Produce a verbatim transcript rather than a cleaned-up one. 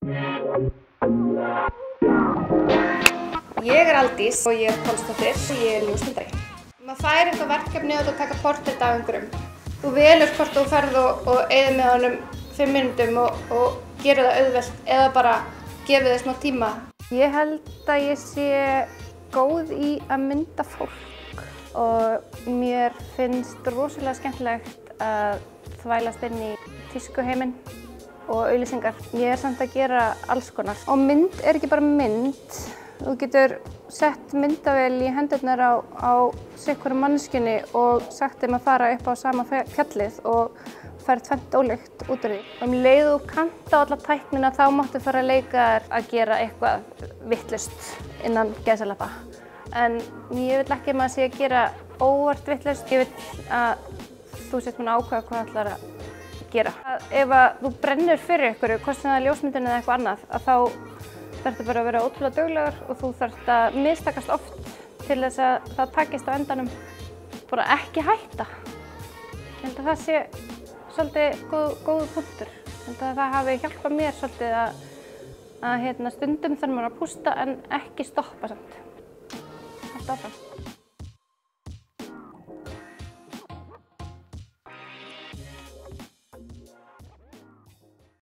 Ég er Aldís og ég er Pálsdóttir og ég er ljósmyndari. Maður fær eitthvað verkefni og þú taka portrett af einhverjum. Þú velur hvort þú ferð og, og eyðir með honum fimm mínútum og, og gerir það auðvelt eða bara gefið þér smá tíma. Ég held að ég sé góð í að mynda fólk og mér finnst rosalega skemmtilegt að þvælast inn í tískuheiminn og auglýsingar. Ég er samt að gera alls konar. Og mynd er ekki bara mynd. Þú getur sett myndavél í hendurnar á, á sitthvorri manneskjunni og sagt þeim að fara upp á sama fjallið og færi tvennt ólíkt út úr því. Um leið þú kannt á alla tæknina þá máttu fara að leika þér að gera eitthvað vitlaust innan gæsalappa. En ég vil ekki að maður sé að gera óvart vitlaust. Ég vil að þú sért búin að ákveða hvað þú ætlar að gera. Ef að þú brennur fyrir einhverju, hvort sem það er ljósmyndin eða eitthvað annað, að þá þarftu bara að vera ótrúlega duglegur og þú þarft að mistakast oft til þess að það takist á endanum. Bara ekki hætta. Ég held að það sé svolítið góð, góð punktur. Ég held að það hafi hjálpað mér svolítið að, að hérna, stundum þarf maður að pústa en ekki stoppa samt. Halda áfram.